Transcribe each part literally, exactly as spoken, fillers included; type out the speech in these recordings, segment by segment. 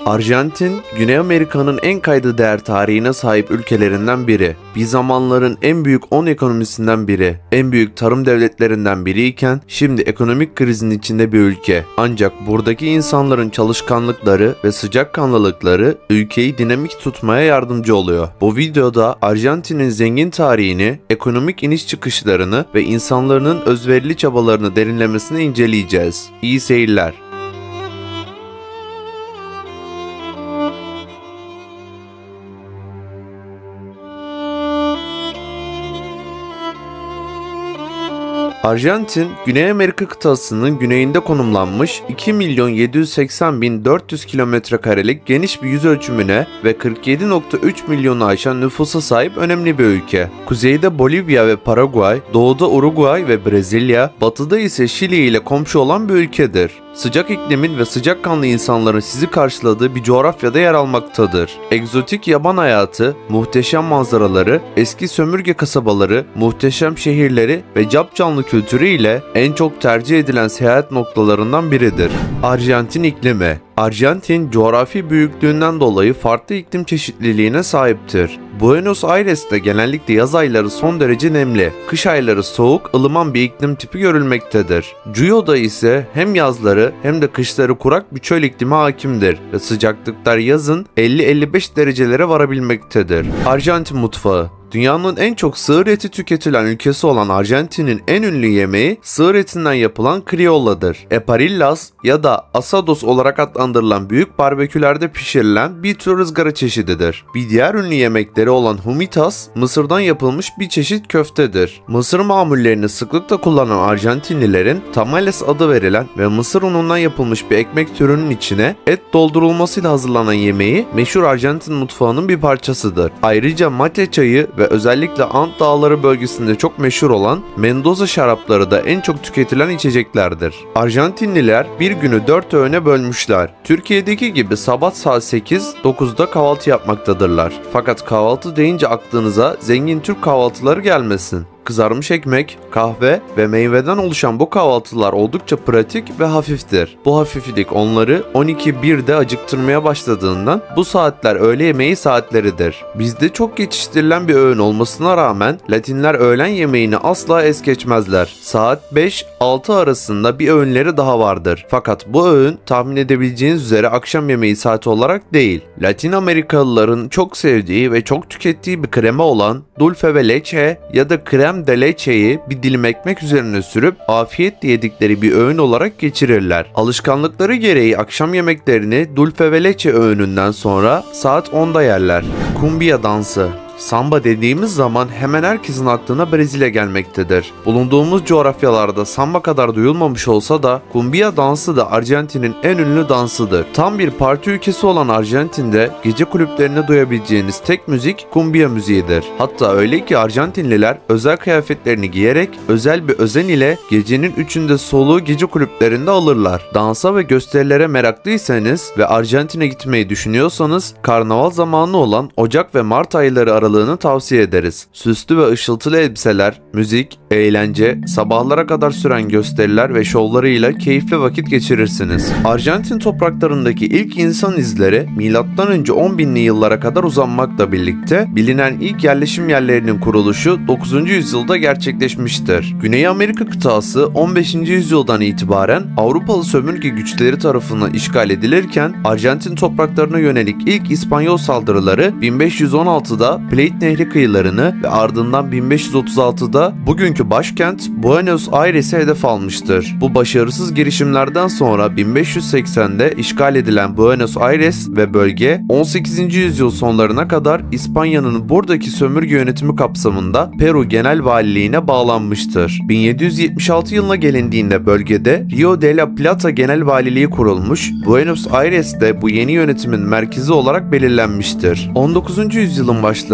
Arjantin, Güney Amerika'nın en kayda değer tarihine sahip ülkelerinden biri. Bir zamanların en büyük on ekonomisinden biri, en büyük tarım devletlerinden biriyken şimdi ekonomik krizin içinde bir ülke. Ancak buradaki insanların çalışkanlıkları ve sıcakkanlılıkları ülkeyi dinamik tutmaya yardımcı oluyor. Bu videoda Arjantin'in zengin tarihini, ekonomik iniş çıkışlarını ve insanların özverili çabalarını derinlemesine inceleyeceğiz. İyi seyirler. Arjantin, Güney Amerika kıtasının güneyinde konumlanmış iki milyon yedi yüz seksen bin dört yüz kilometre karelik geniş bir yüz ölçümüne ve kırk yedi nokta üç milyonu aşan nüfusa sahip önemli bir ülke. Kuzeyde Bolivya ve Paraguay, doğuda Uruguay ve Brezilya, batıda ise Şili ile komşu olan bir ülkedir. Sıcak iklimin ve sıcakkanlı insanların sizi karşıladığı bir coğrafyada yer almaktadır. Egzotik yaban hayatı, muhteşem manzaraları, eski sömürge kasabaları, muhteşem şehirleri ve capcanlı kültürü ile en çok tercih edilen seyahat noktalarından biridir. Arjantin iklimi. Arjantin, coğrafi büyüklüğünden dolayı farklı iklim çeşitliliğine sahiptir. Buenos Aires'te genellikle yaz ayları son derece nemli, kış ayları soğuk, ılıman bir iklim tipi görülmektedir. Cuyo'da ise hem yazları hem de kışları kurak bir çöl iklimi hakimdir ve sıcaklıklar yazın elli elli beş derecelere varabilmektedir. Arjantin mutfağı. Dünyanın en çok sığır eti tüketilen ülkesi olan Arjantin'in en ünlü yemeği sığır etinden yapılan criolladır. Eparillas ya da asados olarak adlandırılan büyük barbekülerde pişirilen bir tür ızgara çeşididir. Bir diğer ünlü yemekleri olan humitas, Mısır'dan yapılmış bir çeşit köftedir. Mısır mamullerini sıklıkla kullanan Arjantinlilerin tamales adı verilen ve mısır unundan yapılmış bir ekmek türünün içine et doldurulmasıyla hazırlanan yemeği meşhur Arjantin mutfağının bir parçasıdır. Ayrıca mate çayı ve ve özellikle Ant Dağları bölgesinde çok meşhur olan Mendoza şarapları da en çok tüketilen içeceklerdir. Arjantinliler bir günü dört öğüne bölmüşler. Türkiye'deki gibi sabah saat sekiz dokuzda kahvaltı yapmaktadırlar. Fakat kahvaltı deyince aklınıza zengin Türk kahvaltıları gelmesin. Kızarmış ekmek, kahve ve meyveden oluşan bu kahvaltılar oldukça pratik ve hafiftir. Bu hafiflik onları on iki birde acıktırmaya başladığından bu saatler öğle yemeği saatleridir. Bizde çok geçiştirilen bir öğün olmasına rağmen Latinler öğlen yemeğini asla es geçmezler. Saat beş altı arasında bir öğünleri daha vardır. Fakat bu öğün tahmin edebileceğiniz üzere akşam yemeği saati olarak değil. Latin Amerikalıların çok sevdiği ve çok tükettiği bir krema olan dulce de leche ya da krem de leche'yi bir dilim ekmek üzerine sürüp afiyetle yedikleri bir öğün olarak geçirirler. Alışkanlıkları gereği akşam yemeklerini dulce de leche öğününden sonra saat onda yerler. Cumbia dansı. Samba dediğimiz zaman hemen herkesin aklına Brezilya gelmektedir. Bulunduğumuz coğrafyalarda samba kadar duyulmamış olsa da cumbia dansı da Arjantin'in en ünlü dansıdır. Tam bir parti ülkesi olan Arjantin'de gece kulüplerinde duyabileceğiniz tek müzik cumbia müziğidir. Hatta öyle ki Arjantinliler özel kıyafetlerini giyerek özel bir özen ile gecenin üçünde soluğu gece kulüplerinde alırlar. Dansa ve gösterilere meraklıysanız ve Arjantin'e gitmeyi düşünüyorsanız karnaval zamanı olan Ocak ve Mart ayları aralığında tavsiye ederiz. Süslü ve ışıltılı elbiseler, müzik, eğlence, sabahlara kadar süren gösteriler ve şovlarıyla keyifli vakit geçirirsiniz. Arjantin topraklarındaki ilk insan izleri milattan önce on binli yıllara kadar uzanmakla birlikte bilinen ilk yerleşim yerlerinin kuruluşu dokuzuncu yüzyılda gerçekleşmiştir. Güney Amerika kıtası on beşinci yüzyıldan itibaren Avrupalı sömürge güçleri tarafından işgal edilirken Arjantin topraklarına yönelik ilk İspanyol saldırıları bin beş yüz on altıda Plate Nehri kıyılarını ve ardından bin beş yüz otuz altıda bugünkü başkent Buenos Aires'e hedef almıştır. Bu başarısız girişimlerden sonra bin beş yüz seksende işgal edilen Buenos Aires ve bölge on sekizinci yüzyıl sonlarına kadar İspanya'nın buradaki sömürge yönetimi kapsamında Peru Genel Valiliğine bağlanmıştır. bin yedi yüz yetmiş altı yılına gelindiğinde bölgede Rio de la Plata Genel Valiliği kurulmuş, Buenos Aires de bu yeni yönetimin merkezi olarak belirlenmiştir. on dokuzuncu yüzyılın başlarında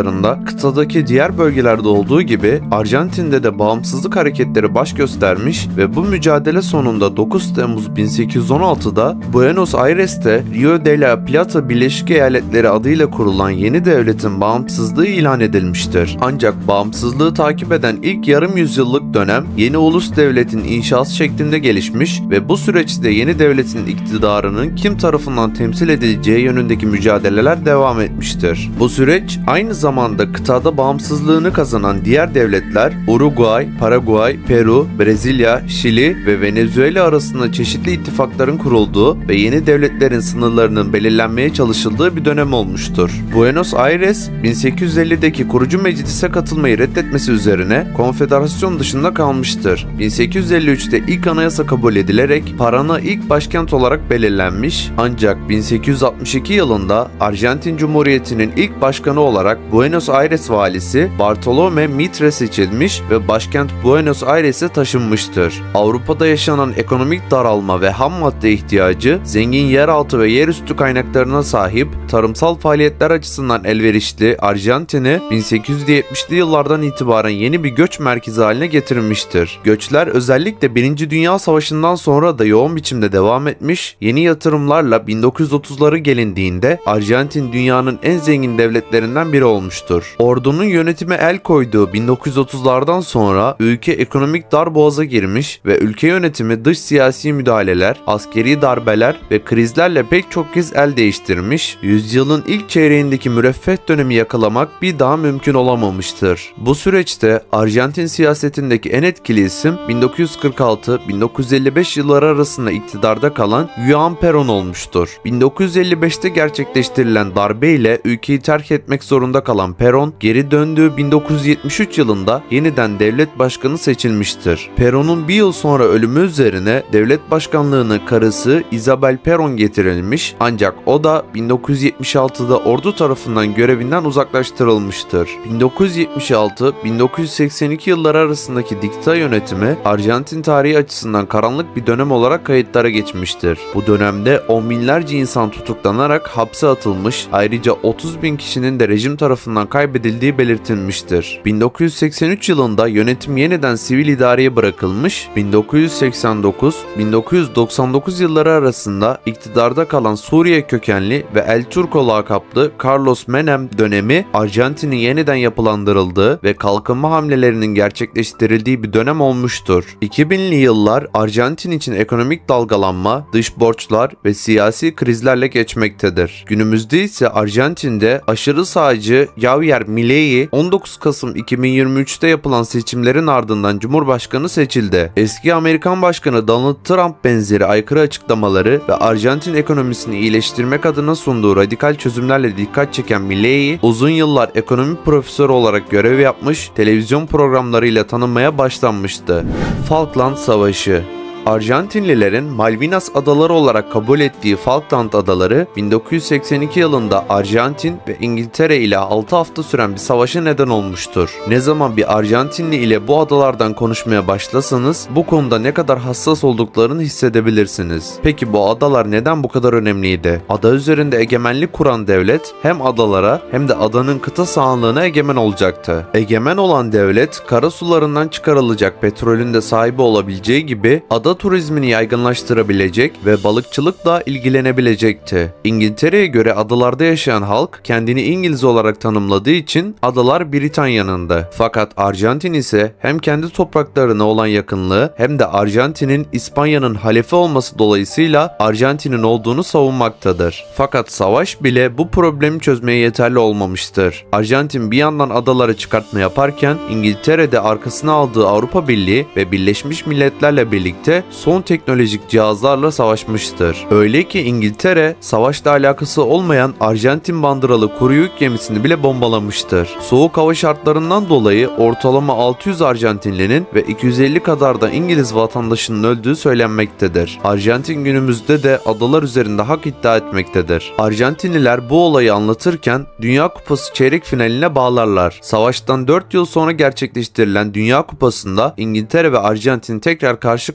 savaşlarında kıtadaki diğer bölgelerde olduğu gibi Arjantin'de de bağımsızlık hareketleri baş göstermiş ve bu mücadele sonunda dokuz Temmuz bin sekiz yüz on altıda Buenos Aires'te Rio de la Plata Birleşik Eyaletleri adıyla kurulan yeni devletin bağımsızlığı ilan edilmiştir. Ancak bağımsızlığı takip eden ilk yarım yüzyıllık dönem yeni ulus devletin inşası şeklinde gelişmiş ve bu süreçte yeni devletin iktidarının kim tarafından temsil edileceği yönündeki mücadeleler devam etmiştir. Bu süreç aynı zamanda kıtada bağımsızlığını kazanan diğer devletler Uruguay, Paraguay, Peru, Brezilya, Şili ve Venezuela arasında çeşitli ittifakların kurulduğu ve yeni devletlerin sınırlarının belirlenmeye çalışıldığı bir dönem olmuştur. Buenos Aires, bin sekiz yüz ellideki kurucu meclise katılmayı reddetmesi üzerine konfederasyon dışında kalmıştır. bin sekiz yüz elli üçte ilk anayasa kabul edilerek Paraná ilk başkent olarak belirlenmiş, ancak bin sekiz yüz altmış iki yılında Arjantin Cumhuriyeti'nin ilk başkanı olarak Buenos Aires valisi Bartolomé Mitre seçilmiş ve başkent Buenos Aires'e taşınmıştır. Avrupa'da yaşanan ekonomik daralma ve ham madde ihtiyacı, zengin yeraltı ve yerüstü kaynaklarına sahip, tarımsal faaliyetler açısından elverişli Arjantin'i bin sekiz yüz yetmişli yıllardan itibaren yeni bir göç merkezi haline getirmiştir. Göçler özellikle Birinci Dünya Savaşı'ndan sonra da yoğun biçimde devam etmiş, yeni yatırımlarla bin dokuz yüz otuzları gelindiğinde Arjantin dünyanın en zengin devletlerinden biri olmuştur. Ordunun yönetime el koyduğu bin dokuz yüz otuzlardan sonra ülke ekonomik darboğaza girmiş ve ülke yönetimi dış siyasi müdahaleler, askeri darbeler ve krizlerle pek çok kez el değiştirmiş, yüzyılın ilk çeyreğindeki müreffeh dönemi yakalamak bir daha mümkün olamamıştır. Bu süreçte Arjantin siyasetindeki en etkili isim bin dokuz yüz kırk altı bin dokuz yüz elli beş yılları arasında iktidarda kalan Juan Perón olmuştur. bin dokuz yüz elli beşte gerçekleştirilen darbe ile ülkeyi terk etmek zorunda kalan Perón, geri döndüğü bin dokuz yüz yetmiş üç yılında yeniden devlet başkanı seçilmiştir. Perón'un bir yıl sonra ölümü üzerine devlet başkanlığına karısı Isabel Perón getirilmiş, ancak o da bin dokuz yüz yetmiş altıda ordu tarafından görevinden uzaklaştırılmıştır. bin dokuz yüz yetmiş altı bin dokuz yüz seksen iki yılları arasındaki dikta yönetimi Arjantin tarihi açısından karanlık bir dönem olarak kayıtlara geçmiştir. Bu dönemde on binlerce insan tutuklanarak hapse atılmış, ayrıca otuz bin kişinin de rejim tarafından kaybedildiği belirtilmiştir. bin dokuz yüz seksen üç yılında yönetim yeniden sivil idareye bırakılmış, bin dokuz yüz seksen dokuz bin dokuz yüz doksan dokuz yılları arasında iktidarda kalan Suriye kökenli ve El Turco lakaplı Carlos Menem dönemi Arjantin'in yeniden yapılandırıldığı ve kalkınma hamlelerinin gerçekleştirildiği bir dönem olmuştur. iki binli yıllar Arjantin için ekonomik dalgalanma, dış borçlar ve siyasi krizlerle geçmektedir. Günümüzde ise Arjantin'de aşırı sağcı Javier Milei on dokuz Kasım iki bin yirmi üçte yapılan seçimlerin ardından Cumhurbaşkanı seçildi. Eski Amerikan Başkanı Donald Trump benzeri aykırı açıklamaları ve Arjantin ekonomisini iyileştirmek adına sunduğu radikal çözümlerle dikkat çeken Milei, uzun yıllar ekonomi profesörü olarak görev yapmış, televizyon programlarıyla tanınmaya başlanmıştı. Falkland Savaşı. Arjantinlilerin Malvinas Adaları olarak kabul ettiği Falkland Adaları bin dokuz yüz seksen iki yılında Arjantin ve İngiltere ile altı hafta süren bir savaşa neden olmuştur. Ne zaman bir Arjantinli ile bu adalardan konuşmaya başlasanız bu konuda ne kadar hassas olduklarını hissedebilirsiniz. Peki bu adalar neden bu kadar önemliydi? Ada üzerinde egemenlik kuran devlet hem adalara hem de adanın kıta sahanlığına egemen olacaktı. Egemen olan devlet karasularından çıkarılacak petrolün de sahibi olabileceği gibi ada turizmini yaygınlaştırabilecek ve balıkçılıkla ilgilenebilecekti. İngiltere'ye göre adalarda yaşayan halk kendini İngiliz olarak tanımladığı için adalar Britanya'nındı. Fakat Arjantin ise hem kendi topraklarına olan yakınlığı hem de Arjantin'in İspanya'nın halefi olması dolayısıyla Arjantin'in olduğunu savunmaktadır. Fakat savaş bile bu problemi çözmeye yeterli olmamıştır. Arjantin bir yandan adaları çıkartma yaparken İngiltere'de arkasına aldığı Avrupa Birliği ve Birleşmiş Milletler'le birlikte son teknolojik cihazlarla savaşmıştır. Öyle ki İngiltere savaşla alakası olmayan Arjantin bandıralı kuru yük gemisini bile bombalamıştır. Soğuk hava şartlarından dolayı ortalama altı yüz Arjantinlinin ve iki yüz elli kadar da İngiliz vatandaşının öldüğü söylenmektedir. Arjantin günümüzde de adalar üzerinde hak iddia etmektedir. Arjantinliler bu olayı anlatırken Dünya Kupası çeyrek finaline bağlarlar. Savaştan dört yıl sonra gerçekleştirilen Dünya Kupası'nda İngiltere ve Arjantin tekrar karşı karşıya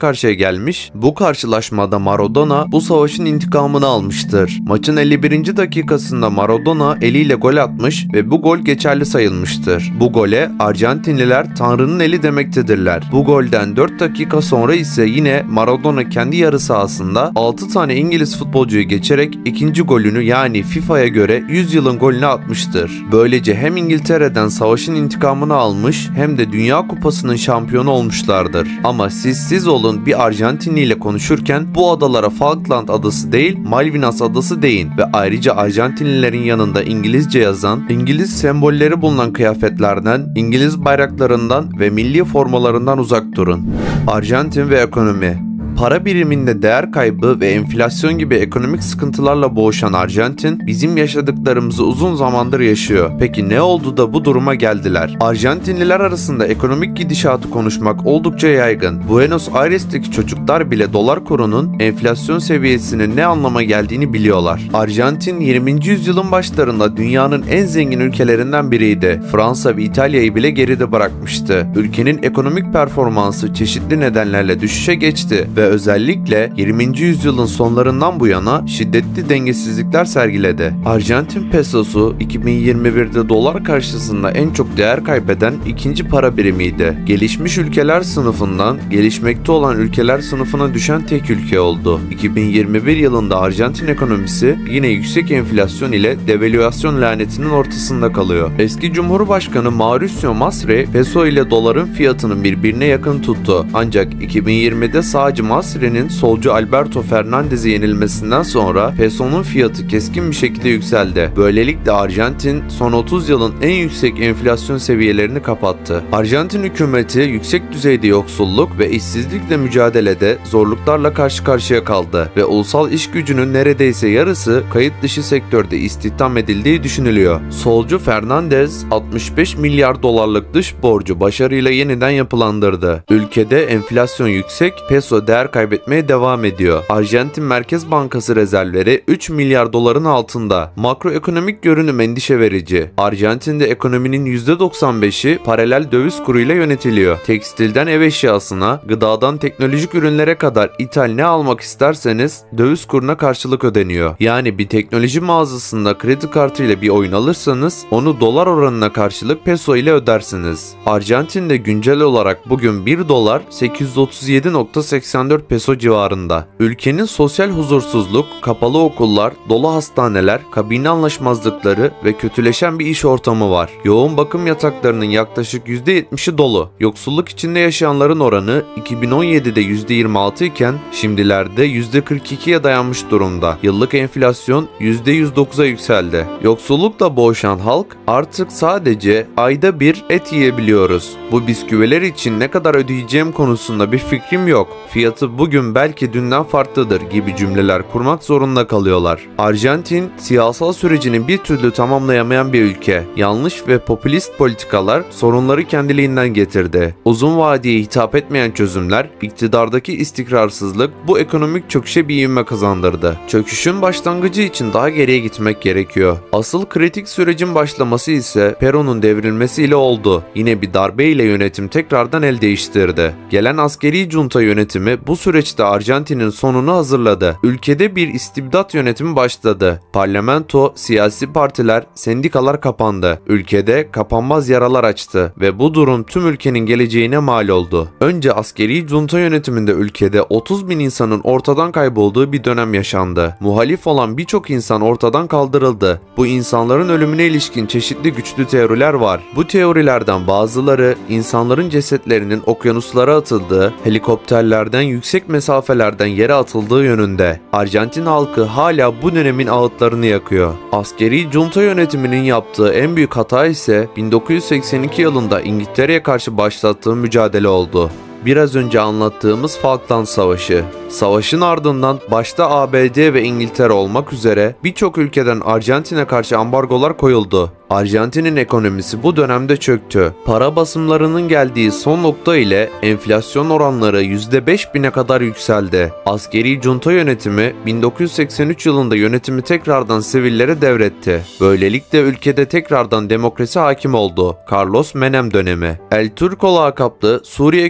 gelmiş. Bu karşılaşmada Maradona bu savaşın intikamını almıştır. Maçın elli birinci dakikasında Maradona eliyle gol atmış ve bu gol geçerli sayılmıştır. Bu gole Arjantinliler Tanrı'nın eli demektedirler. Bu golden dört dakika sonra ise yine Maradona kendi yarı sahasında altı tane İngiliz futbolcuyu geçerek ikinci golünü, yani FIFA'ya göre yüz yılın golünü atmıştır. Böylece hem İngiltere'den savaşın intikamını almış hem de Dünya Kupası'nın şampiyonu olmuşlardır. Ama siz siz olun, bir Arjantinli ile konuşurken bu adalara Falkland adası değil Malvinas adası deyin ve ayrıca Arjantinlilerin yanında İngilizce yazan, İngiliz sembolleri bulunan kıyafetlerden, İngiliz bayraklarından ve milli formalarından uzak durun. Arjantin ve ekonomi. Para biriminde değer kaybı ve enflasyon gibi ekonomik sıkıntılarla boğuşan Arjantin, bizim yaşadıklarımızı uzun zamandır yaşıyor. Peki ne oldu da bu duruma geldiler? Arjantinliler arasında ekonomik gidişatı konuşmak oldukça yaygın. Buenos Aires'teki çocuklar bile dolar kurunun enflasyon seviyesinin ne anlama geldiğini biliyorlar. Arjantin yirminci yüzyılın başlarında dünyanın en zengin ülkelerinden biriydi. Fransa ve İtalya'yı bile geride bırakmıştı. Ülkenin ekonomik performansı çeşitli nedenlerle düşüşe geçti ve özellikle yirminci yüzyılın sonlarından bu yana şiddetli dengesizlikler sergiledi. Arjantin pesosu iki bin yirmi birde dolar karşısında en çok değer kaybeden ikinci para birimiydi. Gelişmiş ülkeler sınıfından gelişmekte olan ülkeler sınıfına düşen tek ülke oldu. iki bin yirmi bir yılında Arjantin ekonomisi yine yüksek enflasyon ile devalüasyon lanetinin ortasında kalıyor. Eski Cumhurbaşkanı Mauricio Macri peso ile doların fiyatını birbirine yakın tuttu. Ancak iki bin yirmide sağcı Macri'nin solcu Alberto Fernandez'e yenilmesinden sonra pesonun fiyatı keskin bir şekilde yükseldi. Böylelikle Arjantin son otuz yılın en yüksek enflasyon seviyelerini kapattı. Arjantin hükümeti yüksek düzeyde yoksulluk ve işsizlikle mücadelede zorluklarla karşı karşıya kaldı ve ulusal iş gücünün neredeyse yarısı kayıt dışı sektörde istihdam edildiği düşünülüyor. Solcu Fernandez altmış beş milyar dolarlık dış borcu başarıyla yeniden yapılandırdı. Ülkede enflasyon yüksek, peso değer kaybetmeye devam ediyor. Arjantin Merkez Bankası rezervleri üç milyar doların altında. Makroekonomik görünüm endişe verici. Arjantin'de ekonominin yüzde doksan beşi paralel döviz kuruyla yönetiliyor. Tekstilden ev eşyasına, gıdadan teknolojik ürünlere kadar ithal ne almak isterseniz döviz kuruna karşılık ödeniyor. Yani bir teknoloji mağazasında kredi kartıyla bir oyun alırsanız onu dolar oranına karşılık peso ile ödersiniz. Arjantin'de güncel olarak bugün bir dolar sekiz yüz otuz yedi virgül seksen dört peso civarında. Ülkenin sosyal huzursuzluk, kapalı okullar, dolu hastaneler, kabine anlaşmazlıkları ve kötüleşen bir iş ortamı var. Yoğun bakım yataklarının yaklaşık yüzde yetmişi dolu. Yoksulluk içinde yaşayanların oranı iki bin on yedide yüzde yirmi altı iken şimdilerde yüzde kırk ikiye dayanmış durumda. Yıllık enflasyon yüzde yüz dokuza yükseldi. Yoksullukla boğuşan halk artık sadece ayda bir et yiyebiliyoruz. Bu bisküviler için ne kadar ödeyeceğim konusunda bir fikrim yok. Fiyatı bugün belki dünden farklıdır gibi cümleler kurmak zorunda kalıyorlar. Arjantin, siyasal sürecini bir türlü tamamlayamayan bir ülke. Yanlış ve popülist politikalar sorunları kendiliğinden getirdi. Uzun vadeye hitap etmeyen çözümler, iktidardaki istikrarsızlık bu ekonomik çöküşe bir ivme kazandırdı. Çöküşün başlangıcı için daha geriye gitmek gerekiyor. Asıl kritik sürecin başlaması ise Perón'un devrilmesiyle oldu. Yine bir darbe ile yönetim tekrardan el değiştirdi. Gelen askeri junta yönetimi bu süreçte Arjantin'in sonunu hazırladı. Ülkede bir istibdat yönetimi başladı. Parlamento, siyasi partiler, sendikalar kapandı. Ülkede kapanmaz yaralar açtı ve bu durum tüm ülkenin geleceğine mal oldu. Önce askeri junta yönetiminde ülkede otuz bin insanın ortadan kaybolduğu bir dönem yaşandı. Muhalif olan birçok insan ortadan kaldırıldı. Bu insanların ölümüne ilişkin çeşitli güçlü teoriler var. Bu teorilerden bazıları insanların cesetlerinin okyanuslara atıldığı, helikopterlerden yüksek mesafelerden yere atıldığı yönünde. Arjantin halkı hala bu dönemin ağıtlarını yakıyor. Askeri junta yönetiminin yaptığı en büyük hata ise bin dokuz yüz seksen iki yılında İngiltere'ye karşı başlattığı mücadele oldu. Biraz önce anlattığımız Falkland Savaşı. Savaşın ardından başta A B D ve İngiltere olmak üzere birçok ülkeden Arjantin'e karşı ambargolar koyuldu. Arjantin'in ekonomisi bu dönemde çöktü. Para basımlarının geldiği son nokta ile enflasyon oranları yüzde beş bine kadar yükseldi. Askeri junta yönetimi bin dokuz yüz seksen üç yılında yönetimi tekrardan sivillere devretti. Böylelikle ülkede tekrardan demokrasi hakim oldu. Carlos Menem dönemi. El Turco lakaplı Suriye kökenli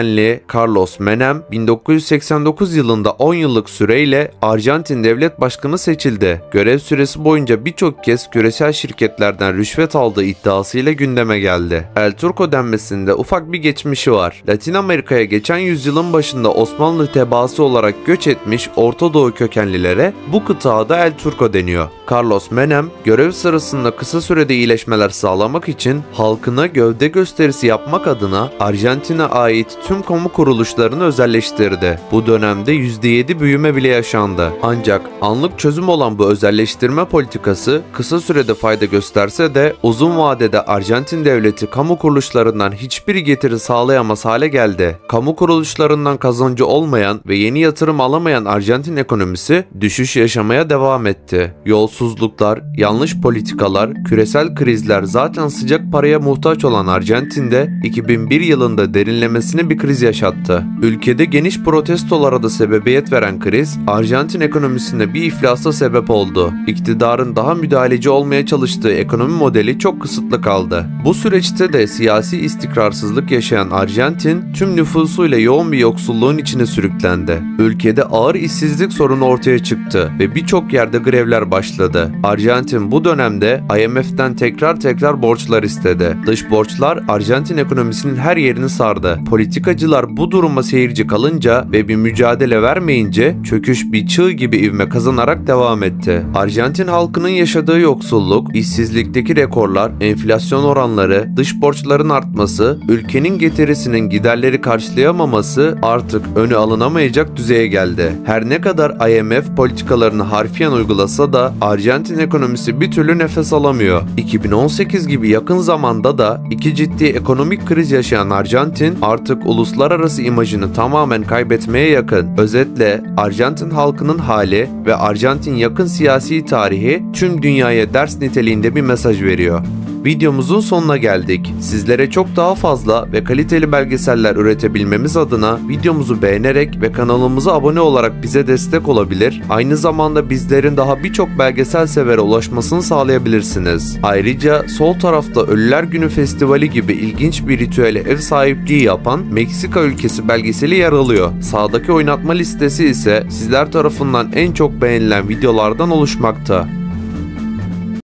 kökenli Carlos Menem bin dokuz yüz seksen dokuz yılında on yıllık süreyle Arjantin devlet başkanı seçildi. Görev süresi boyunca birçok kez küresel şirketlerden rüşvet aldığı iddiasıyla gündeme geldi. El Turco denmesinde ufak bir geçmişi var. Latin Amerika'ya geçen yüzyılın başında Osmanlı tebaası olarak göç etmiş Orta Doğu kökenlilere bu kıtada El Turco deniyor. Carlos Menem görev sırasında kısa sürede iyileşmeler sağlamak için halkına gövde gösterisi yapmak adına Arjantin'e ait tüm kamu kuruluşlarını özelleştirdi. Bu dönemde yüzde yedi büyüme bile yaşandı. Ancak anlık çözüm olan bu özelleştirme politikası kısa sürede fayda gösterse de uzun vadede Arjantin devleti kamu kuruluşlarından hiçbir getiri sağlayamaz hale geldi. Kamu kuruluşlarından kazancı olmayan ve yeni yatırım alamayan Arjantin ekonomisi düşüş yaşamaya devam etti. Yolsuzluklar, yanlış politikalar, küresel krizler zaten sıcak paraya muhtaç olan Arjantin'de iki bin bir yılında derinlemesine bir kriz yaşattı. Ülkede geniş protestolara da sebebiyet veren kriz, Arjantin ekonomisinde bir iflasa sebep oldu. İktidarın daha müdahaleci olmaya çalıştığı ekonomi modeli çok kısıtlı kaldı. Bu süreçte de siyasi istikrarsızlık yaşayan Arjantin, tüm nüfusuyla yoğun bir yoksulluğun içine sürüklendi. Ülkede ağır işsizlik sorunu ortaya çıktı ve birçok yerde grevler başladı. Arjantin bu dönemde I M F'den tekrar tekrar borçlar istedi. Dış borçlar Arjantin ekonomisinin her yerini sardı. Politikacılar bu duruma seyirci kalınca ve bir mücadele vermeyince çöküş bir çığ gibi ivme kazanarak devam etti. Arjantin halkının yaşadığı yoksulluk, işsizlikteki rekorlar, enflasyon oranları, dış borçların artması, ülkenin getirisinin giderleri karşılayamaması artık önü alınamayacak düzeye geldi. Her ne kadar I M F politikalarını harfiyen uygulasa da Arjantin ekonomisi bir türlü nefes alamıyor. iki bin on sekiz gibi yakın zamanda da iki ciddi ekonomik kriz yaşayan Arjantin artık uluslararası imajını tamamen kaybetmeye yakın. Özetle Arjantin halkının hali ve Arjantin yakın siyasi tarihi tüm dünyaya ders niteliğinde bir mesaj veriyor. Videomuzun sonuna geldik. Sizlere çok daha fazla ve kaliteli belgeseller üretebilmemiz adına videomuzu beğenerek ve kanalımıza abone olarak bize destek olabilir. Aynı zamanda bizlerin daha birçok belgesel severe ulaşmasını sağlayabilirsiniz. Ayrıca sol tarafta Ölüler Günü Festivali gibi ilginç bir ritüele ev sahipliği yapan Meksika ülkesi belgeseli yer alıyor. Sağdaki oynatma listesi ise sizler tarafından en çok beğenilen videolardan oluşmakta.